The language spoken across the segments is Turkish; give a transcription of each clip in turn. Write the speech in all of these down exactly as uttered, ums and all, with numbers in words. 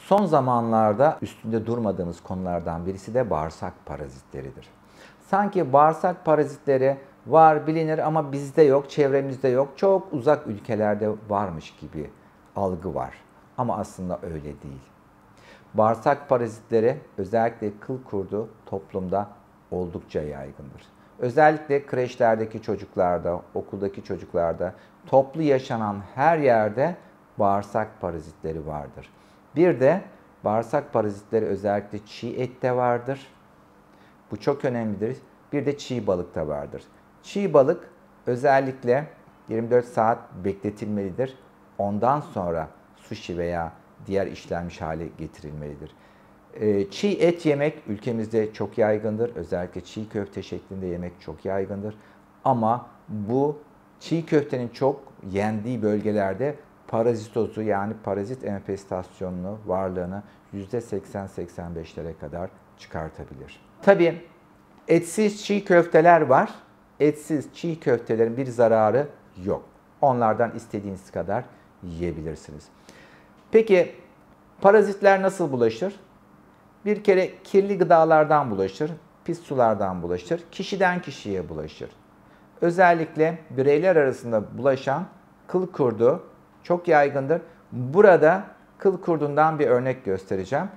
Son zamanlarda üstünde durmadığımız konulardan birisi de bağırsak parazitleridir. Sanki bağırsak parazitleri var, bilinir ama bizde yok, çevremizde yok, çok uzak ülkelerde varmış gibi algı var. Ama aslında öyle değil. Bağırsak parazitleri, özellikle kıl kurdu, toplumda oldukça yaygındır. Özellikle kreşlerdeki çocuklarda, okuldaki çocuklarda, toplu yaşanan her yerde bağırsak parazitleri vardır. Bir de bağırsak parazitleri özellikle çiğ ette vardır. Bu çok önemlidir. Bir de çiğ balıkta vardır. Çiğ balık özellikle yirmi dört saat bekletilmelidir. Ondan sonra sushi veya diğer işlenmiş hale getirilmelidir. Çiğ et yemek ülkemizde çok yaygındır. Özellikle çiğ köfte şeklinde yemek çok yaygındır. Ama bu çiğ köftenin çok yendiği bölgelerde parazitozu yani parazit enfestasyonunu, varlığını yüzde seksen seksen beşlere kadar çıkartabilir. Tabii etsiz çiğ köfteler var. Etsiz çiğ köftelerin bir zararı yok. Onlardan istediğiniz kadar yiyebilirsiniz. Peki parazitler nasıl bulaşır? Bir kere kirli gıdalardan bulaşır, pis sulardan bulaşır, kişiden kişiye bulaşır. Özellikle bireyler arasında bulaşan kıl kurdu çok yaygındır. Burada kıl kurdundan bir örnek göstereceğim.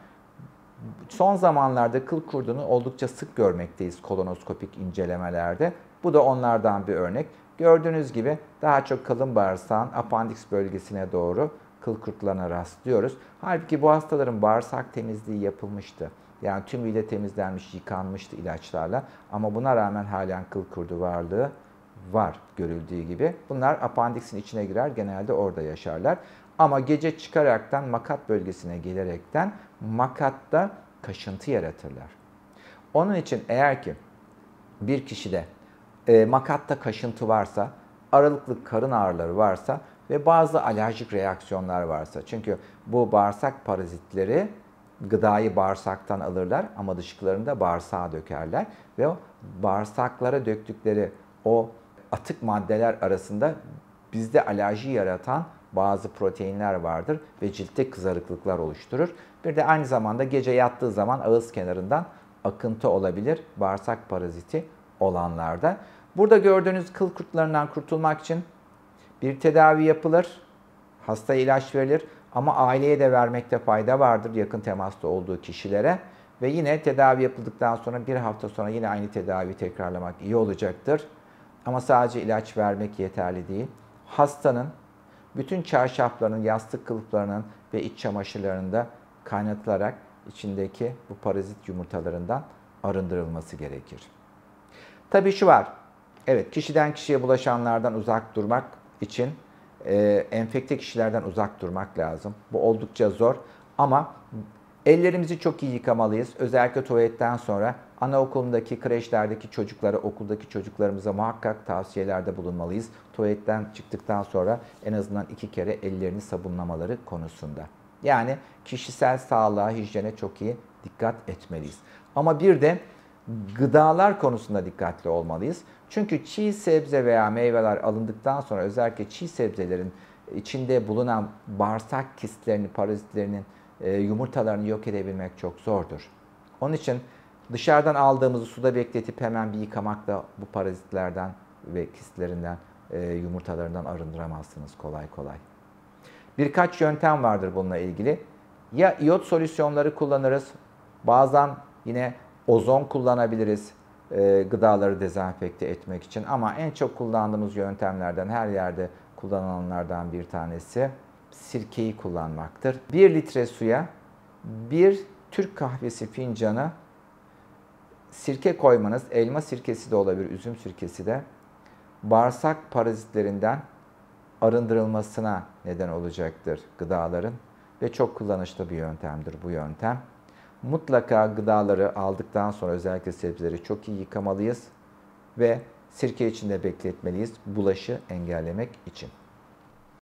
Son zamanlarda kıl kurdunu oldukça sık görmekteyiz kolonoskopik incelemelerde. Bu da onlardan bir örnek. Gördüğünüz gibi daha çok kalın bağırsağın apandiks bölgesine doğru kıl kurtlarına rastlıyoruz. Halbuki bu hastaların bağırsak temizliği yapılmıştı. Yani tümüyle temizlenmiş, yıkanmıştı ilaçlarla. Ama buna rağmen halen kıl kurdu varlığı var görüldüğü gibi. Bunlar apandiksin içine girer, genelde orada yaşarlar. Ama gece çıkaraktan makat bölgesine gelerekten makatta kaşıntı yaratırlar. Onun için eğer ki bir kişide e, makatta kaşıntı varsa, aralıklı karın ağrıları varsa ve bazı alerjik reaksiyonlar varsa, çünkü bu bağırsak parazitleri gıdayı bağırsaktan alırlar ama dışkılarını bağırsağa dökerler ve o bağırsaklara döktükleri o atık maddeler arasında bizde alerji yaratan bazı proteinler vardır ve ciltte kızarıklıklar oluşturur. Bir de aynı zamanda gece yattığı zaman ağız kenarından akıntı olabilir bağırsak paraziti olanlarda. Burada gördüğünüz kıl kurtlarından kurtulmak için bir tedavi yapılır, hastaya ilaç verilir ama aileye de vermekte fayda vardır yakın temasta olduğu kişilere. Ve yine tedavi yapıldıktan sonra bir hafta sonra yine aynı tedaviyi tekrarlamak iyi olacaktır. Ama sadece ilaç vermek yeterli değil. Hastanın bütün çarşaflarının, yastık kılıflarının ve iç çamaşırlarında kaynatılarak içindeki bu parazit yumurtalarından arındırılması gerekir. Tabii şu var, evet kişiden kişiye bulaşanlardan uzak durmak için e, enfekte kişilerden uzak durmak lazım. Bu oldukça zor ama ellerimizi çok iyi yıkamalıyız. Özellikle tuvaletten sonra anaokulundaki, kreşlerdeki çocuklara, okuldaki çocuklarımıza muhakkak tavsiyelerde bulunmalıyız. Tuvaletten çıktıktan sonra en azından iki kere ellerini sabunlamaları konusunda. Yani kişisel sağlığa, hijyene çok iyi dikkat etmeliyiz. Ama bir de gıdalar konusunda dikkatli olmalıyız. Çünkü çiğ sebze veya meyveler alındıktan sonra özellikle çiğ sebzelerin içinde bulunan bağırsak kistlerini, parazitlerinin e, yumurtalarını yok edebilmek çok zordur. Onun için dışarıdan aldığımızı suda bekletip hemen bir yıkamakla bu parazitlerden ve kistlerinden, e, yumurtalarından arındıramazsınız kolay kolay. Birkaç yöntem vardır bununla ilgili. Ya iyot solüsyonları kullanırız, bazen yine ozon kullanabiliriz e, gıdaları dezenfekte etmek için. Ama en çok kullandığımız yöntemlerden, her yerde kullanılanlardan bir tanesi sirkeyi kullanmaktır. bir litre suya bir Türk kahvesi fincanı sirke koymanız, elma sirkesi de olabilir, üzüm sirkesi de, bağırsak parazitlerinden arındırılmasına neden olacaktır gıdaların ve çok kullanışlı bir yöntemdir bu yöntem. Mutlaka gıdaları aldıktan sonra özellikle sebzeleri çok iyi yıkamalıyız ve sirke içinde bekletmeliyiz bulaşı engellemek için.